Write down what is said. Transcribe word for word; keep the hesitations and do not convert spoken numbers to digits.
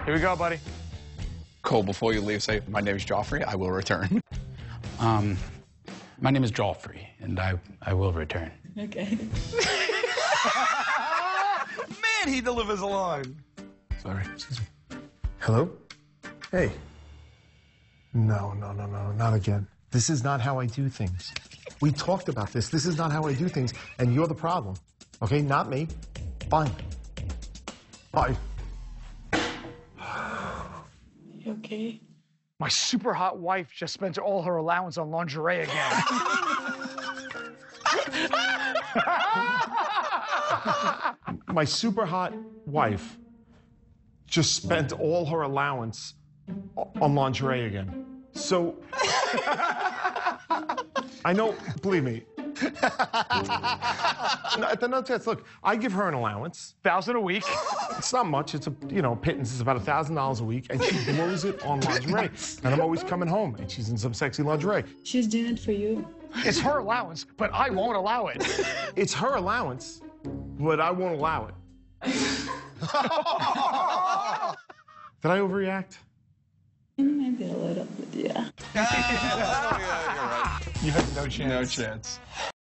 Here we go, buddy. Cole, before you leave, say, my name is Joffrey, I will return. Um, my name is Joffrey, and I, I will return. Okay. Man, he delivers a line. Sorry, excuse me. Hello? Hey. No, no, no, no, not again. This is not how I do things. We talked about this. This is not how I do things, and you're the problem. Okay, not me. Fine. Bye. You okay? My super hot wife just spent all her allowance on lingerie again. My super hot wife just spent all her allowance on lingerie again. So, I know, believe me. No, at the no chance, look, I give her an allowance. Thousand a week. It's not much. It's a, you know, pittance. It's about a thousand dollars a week, and she blows it on lingerie. And I'm always coming home, and she's in some sexy lingerie. She's doing it for you. It's her allowance, but I won't allow it. It's her allowance, but I won't allow it. Did I overreact? Maybe a little bit, yeah. Oh, yeah, you're right. You have no chance. No chance.